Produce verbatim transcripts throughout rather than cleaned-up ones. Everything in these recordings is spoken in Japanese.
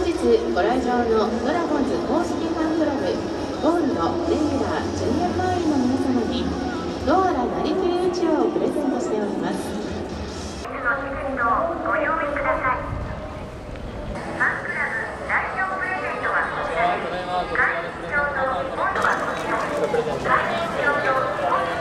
日ご来場のドラゴンズ公式ファンクラブゴールドレギュラージュニア会員の皆様にドアラなりきりうちわをプレゼントしております。 いつのチケットをご用意ください。ファンクラブ代表プレゼントはこちらです。会員証のコードはこちらです。会員証のコードはこちらです。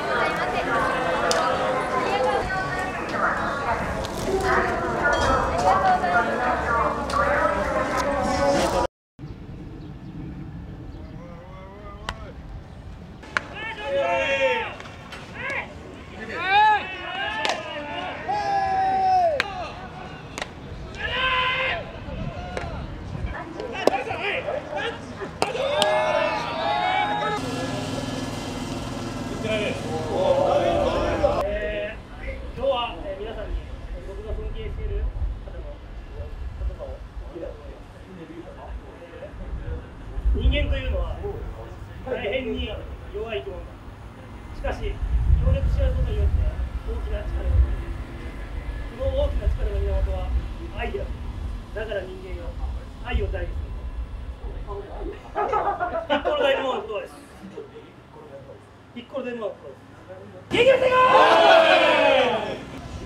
人間というのは大変に弱い生き物だ。しかし協力し合うことによって大きな力を生む。その大きな力の源は愛である。だから人間は愛を大事にする。ピッコロ大魔王のことです。ピッコロ大魔王のことです。元気出していこう。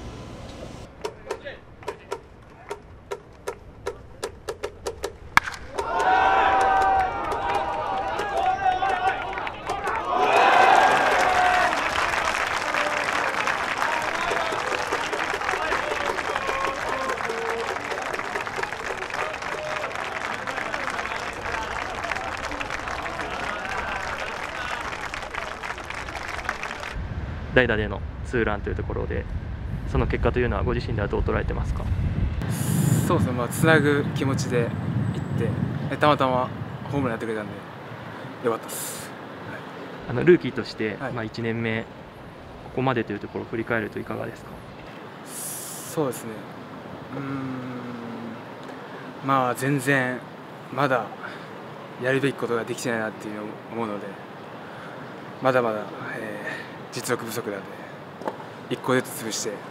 代打でのツーランというところで、その結果というのはご自身ではどう捉えてますか？ そうですね、まあ、つなぐ気持ちで行ってたまたまホームランやってくれたんでよかったです、はい、 あのルーキーとして、 はい、 まあいちねんめここまでというところを振り返るといかがですか？ そうですね、うーんまあ全然まだやるべきことができてないなっていう思うので、まだまだ、えー実力不足なんでいっこずつ潰して、はい、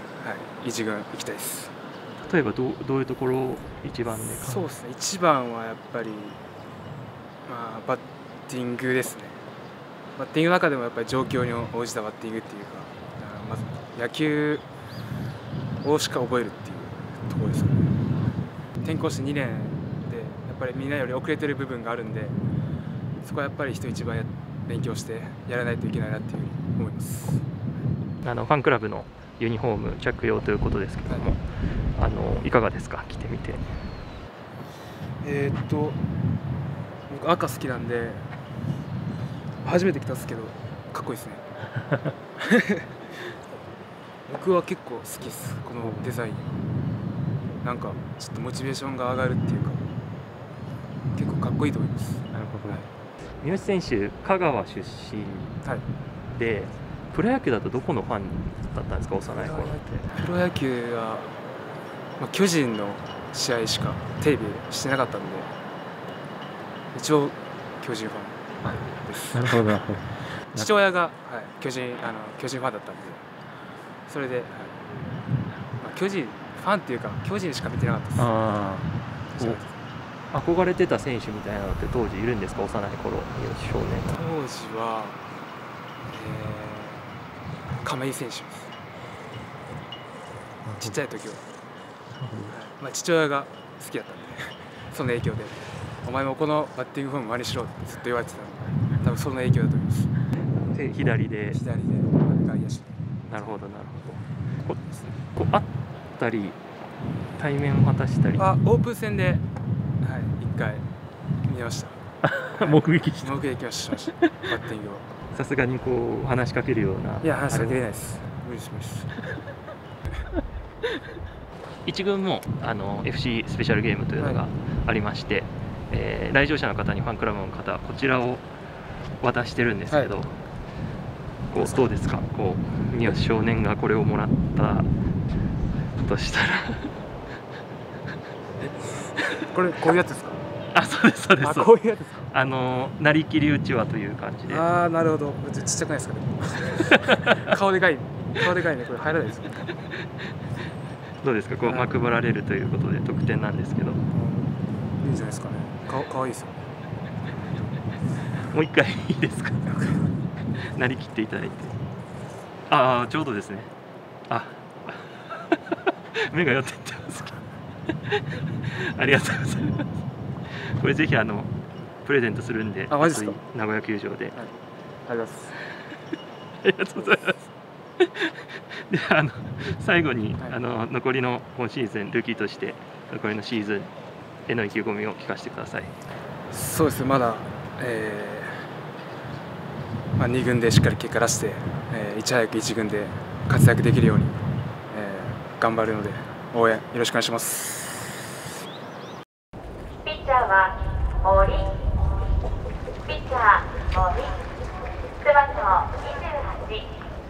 一軍行きたいです。 例えばどう、どういうところを一番で？ そうですね、一番はやっぱり、まあ、バッティングですね。バッティングの中でもやっぱり状況に応じたバッティングっていうか、まず野球をしか覚えるっていうところですかね。転校してにねんでやっぱりみんなより遅れてる部分があるんで、そこはやっぱり人一番や勉強してやらないといけないなっていうふうに思います。 あのファンクラブのユニフォーム着用ということですけども、はい、あのいかがですか、着てみて。 えー、っと僕赤好きなんで初めて着たんですけどかっこいいですね僕は結構好きです、このデザイン。なんかちょっとモチベーションが上がるっていうか結構かっこいいと思います。 なるほど、はい、三好選手香川出身で、はい、プロ野球だとどこのファンだったんですか、幼い頃って。 プロ野球は、まあ、巨人の試合しかテレビしてなかったんで一応巨人ファンです。 なるほど父親が、はい、巨人あの巨人ファンだったんで、それで、はい、まあ、巨人ファンっていうか巨人しか見てなかったです。 あ憧れてた選手みたいなのって当時いるんですか、幼い頃、少年。 当時は、えー、亀井選手です。ちっちゃい時は、まあ、父親が好きだったんでその影響でお前もこのバッティングフォーム真似しろってずっと言われてたんで、多分その影響だと思います。 で左で左で外野手。 なるほどなるほど。ここあったり対面を果たしたり。 あ、オープン戦で、はい、一回見ました。 目撃した。 目撃はしましたバッティングを。 さすがにこう話しかけるような。 いや、話しかけれないです。無理です無理です。 一軍もあの エフシー スペシャルゲームというのがありまして、はい、えー、来場者の方にファンクラブの方はこちらを渡してるんですけど、はい、こうどうですか、こう三好少年がこれをもらったとしたらこれこういうやつですか？ あ、そうですそうです。 あ、こういうやつですか？ あのなりきりうちわという感じで。 ああ、なるほど。ちっちゃくないですかね顔でかい顔でかいね、これ入らないですよ。 どうですか、こうまくばられるということで特典なんですけど。 いいんじゃないですかね。かかわいいですよね。 もう一回いいですか。なりきっていただいて。ああ、ちょうどですね。あ目が寄っていってますけどありがとうございます。これぜひあのプレゼントするんで、 あ、マジですか。 名古屋球場で、はい、 ありがとうございます。 ありがとうございます。で、あの最後に、 はい、 あの残りの今シーズンルーキーとして残りのシーズンへの意気込みを聞かせてください。 そうですね、まだ、えーまあ、に軍でしっかり結果出して、えー、いち早くいち軍で活躍できるように、えー、頑張るので応援よろしくお願いします。 ピッチャーは森、ピッチャー森、背番号にじゅうはち。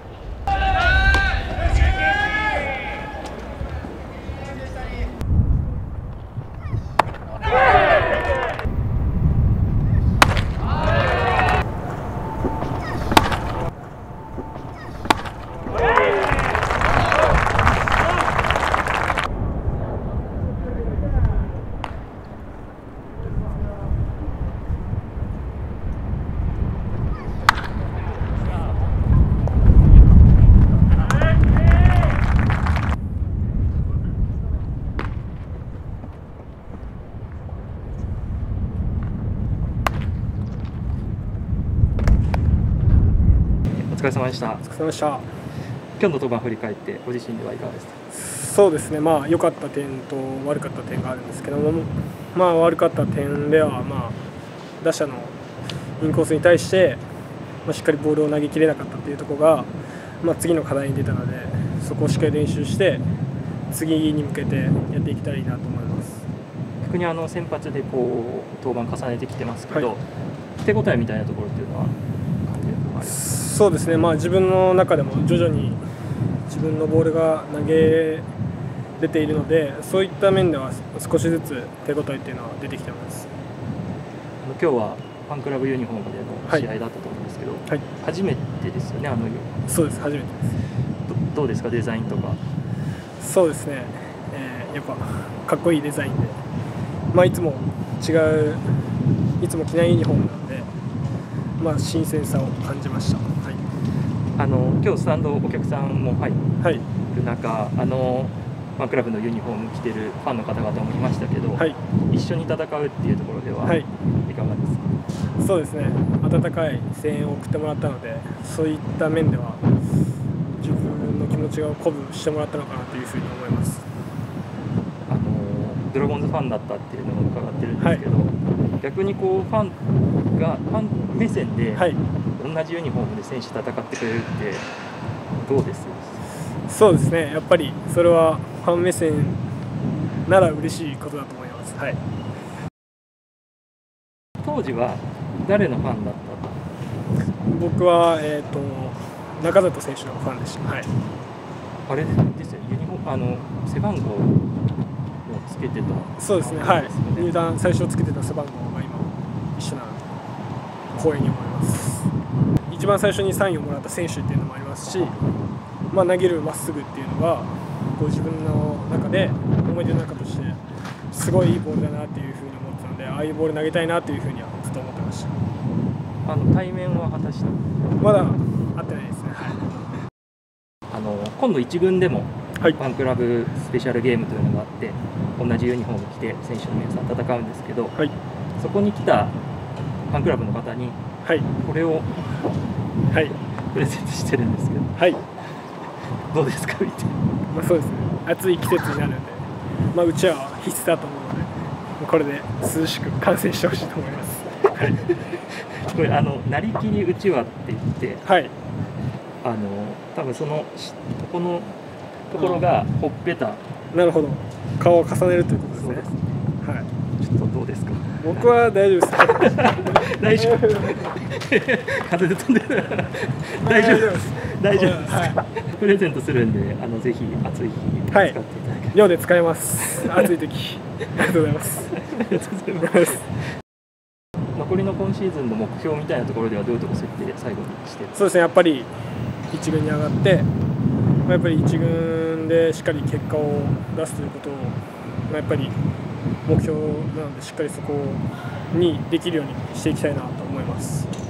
お疲れ様でした。 お疲れ様でした。 今日の登板振り返ってご自身ではいかがですか。 そうですね、まあ良かった点と悪かった点があるんですけども、まあ悪かった点では、まあ打者のインコースに対して、まあ、しっかりボールを投げきれなかったというところが、まあ、次の課題に出たので、そこをしっかり練習して次に向けてやっていきたらいいなと思います。 逆にあの先発でこう登板重ねてきてますけど、はい、手応えみたいなところっていうのは感じるのはありますか。 そうですね、まあ、自分の中でも徐々に自分のボールが投げれているので、そういった面では少しずつ手応えっていうのは出てきてます。 今日はファンクラブユニフォームでの試合だったと思うんですけど、はいはい、初めてですよね、あのユニフォーム。 そうです、初めてです。 ど, どうですか、デザインとか。 そうですね、えー、やっぱかっこいいデザインで、まあ、いつも違う、いつも着ないユニフォームなので、まあ、新鮮さを感じました。はい、 あの今日スタンドお客さんも入る中、はい、あのファンクラブのユニフォーム着てるファンの方々もいましたけど、はい、一緒に戦うっていうところでは、はい、いかがですか。 そうですね、温かい声援を送ってもらったので、そういった面では自分の気持ちを鼓舞してもらったのかなというふうに思います。 あのドラゴンズファンだったっていうのを伺ってるんですけど、はい、逆にこうファンがファン目線で同じユニフォームで選手戦ってくれるってどうです？ そうですね、やっぱりそれはファン目線なら嬉しいことだと思います。はい、 当時は誰のファンだった？ 僕は、えーと、中里選手のファンでした。はい、 あれですよ、ユニフォーム、あの背番号をつけてた。 そうですね、はい、入団最初つけてた背番号が今一緒なので光栄に思います。一番最初にサインをもらった選手っていうのもありますし、まあ、投げるまっすぐっていうのがこう自分の中で思い出の中としてすごいいいボールだなっていうふうに思ってたので、ああいうボール投げたいなっていうふうにはずっと思ってました。 あの対面は果たしてまだ会ってないですね。はい、 あの今度一軍でもファンクラブスペシャルゲームというのがあって、同じユニフォーム着て選手の皆さん戦うんですけど、はい、そこに来たファンクラブの方にこれを、はい、プレゼントしてるんですけど、はい、どうですか見て。 まあ、そうですね、暑い季節になるんで、まあ、うちは必須だと思うので、これで涼しく観戦してほしいと思います。はい、 これあのなりきりうちわって言って、はい、あの多分そのこのところがほっぺた、 なるほど、顔を重ねるということですね。そうです。 はい、ちょっとどうですか。 僕は大丈夫です。 大丈夫。風で飛んでる。大丈夫です。大丈夫です。はい、プレゼントするんで、あのぜひ暑い日に使っていただける。 寮で使えます。暑い時。ありがとうございます。 ありがとうございます。残りの今シーズンの目標みたいなところではどういうところ設定最後にしてる？ そうですね、やっぱり一軍に上がって、やっぱり一軍でしっかり結果を出すということをやっぱり目標なので、しっかりそこにできるようにしていきたいなと思います。